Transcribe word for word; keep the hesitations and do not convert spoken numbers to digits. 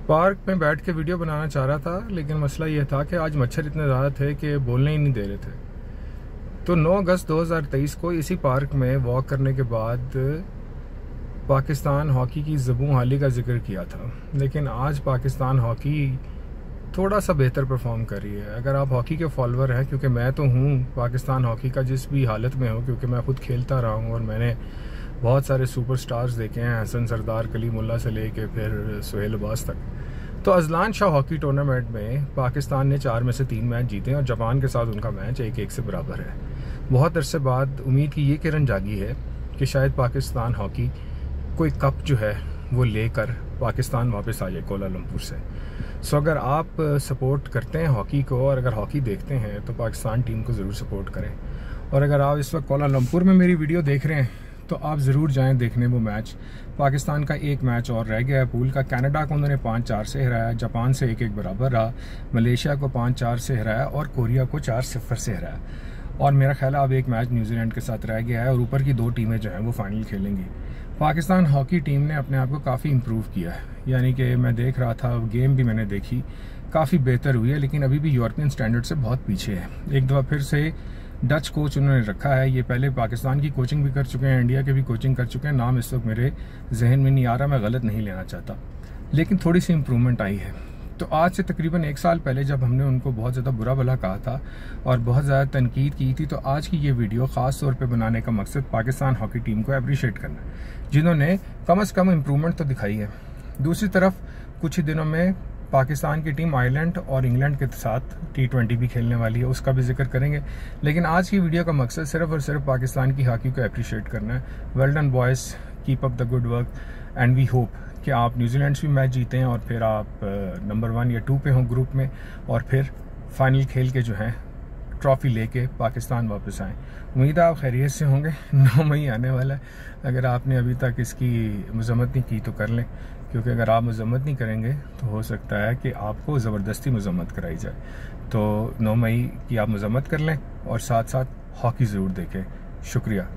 Park में बैठ के वीडियो बनाना चाह रहा था, लेकिन मसला ये था कि आज मच्छर इतने ज़्यादा थे कि बोलने ही नहीं दे रहे थे। तो नौ अगस्त दो हज़ार तेईस को इसी पार्क में वॉक करने के बाद पाकिस्तान हॉकी की ज़बूं हाली का जिक्र किया था, लेकिन आज पाकिस्तान हॉकी थोड़ा सा बेहतर परफॉर्म कर रही है। अगर आप हॉकी के फॉलोअर हैं, क्योंकि मैं तो हूँ पाकिस्तान हॉकी का जिस भी हालत में हूँ, क्योंकि मैं खुद खेलता रहा हूँ और मैंने बहुत सारे सुपरस्टार्स देखे हैं, हसन सरदार, कलीमुल्लाह से लेके फिर सुहेल अब्बास तक। तो अजलान शाह हॉकी टूर्नामेंट में पाकिस्तान ने चार में से तीन मैच जीते और जापान के साथ उनका मैच एक एक से बराबर है। बहुत अरसे बाद उम्मीद की ये किरण जागी है कि शायद पाकिस्तान हॉकी कोई कप जो है वो लेकर पाकिस्तान वापस आ जाए कोलालमपुर से। सो अगर आप सपोर्ट करते हैं हॉकी को और अगर हॉकी देखते हैं तो पाकिस्तान टीम को ज़रूर सपोर्ट करें। और अगर आप इस वक्त कोलालमपुर में मेरी वीडियो देख रहे हैं तो आप ज़रूर जाएं देखने वो मैच। पाकिस्तान का एक मैच और रह गया है पूल का। कनाडा को उन्होंने पाँच चार से हराया, जापान से एक एक बराबर रहा, मलेशिया को पाँच चार से हराया और कोरिया को चार सिफर से हराया। और मेरा ख्याल है अब एक मैच न्यूजीलैंड के साथ रह गया है और ऊपर की दो टीमें जो हैं वो फाइनल खेलेंगी। पाकिस्तान हॉकी टीम ने अपने आप को काफ़ी इम्प्रूव किया है, यानी कि मैं देख रहा था, गेम भी मैंने देखी, काफ़ी बेहतर हुई है, लेकिन अभी भी यूरोपियन स्टैंडर्ड से बहुत पीछे है। एक दफ़ा फिर से डच कोच उन्होंने रखा है। ये पहले पाकिस्तान की कोचिंग भी कर चुके हैं, इंडिया के भी कोचिंग कर चुके हैं। नाम इस वक्त मेरे जहन में नहीं आ रहा, मैं गलत नहीं लेना चाहता, लेकिन थोड़ी सी इम्प्रूवमेंट आई है। तो आज से तकरीबन एक साल पहले जब हमने उनको बहुत ज़्यादा बुरा भला कहा था और बहुत ज़्यादा तनकीद की थी, तो आज की ये वीडियो ख़ास तौर पे बनाने का मकसद पाकिस्तान हॉकी टीम को अप्रिशिएट करना है, जिन्होंने कम अज़ कम इम्प्रूवमेंट तो दिखाई है। दूसरी तरफ कुछ ही दिनों में पाकिस्तान की टीम आयरलैंड और इंग्लैंड के साथ टी ट्वेंटी भी खेलने वाली है, उसका भी जिक्र करेंगे। लेकिन आज की वीडियो का मकसद सिर्फ और सिर्फ पाकिस्तान की हॉकी को अप्रिशिएट करना है। Well done boys, keep up the good work and we hope कि आप न्यूजीलैंड से भी मैच जीते हैं और फिर आप नंबर वन या टू पे हों ग्रुप में और फिर फाइनल खेल के जो है ट्रॉफी लेके पाकिस्तान वापस आएँ। उम्मीद है आप खैरियत से होंगे। नौ मई आने वाला है, अगर आपने अभी तक इसकी मजम्मत नहीं की तो कर लें, क्योंकि अगर आप मजम्मत नहीं करेंगे तो हो सकता है कि आपको ज़बरदस्ती मजम्मत कराई जाए। तो नौ मई की आप मजम्मत कर लें और साथ साथ हॉकी ज़रूर देखें। शुक्रिया।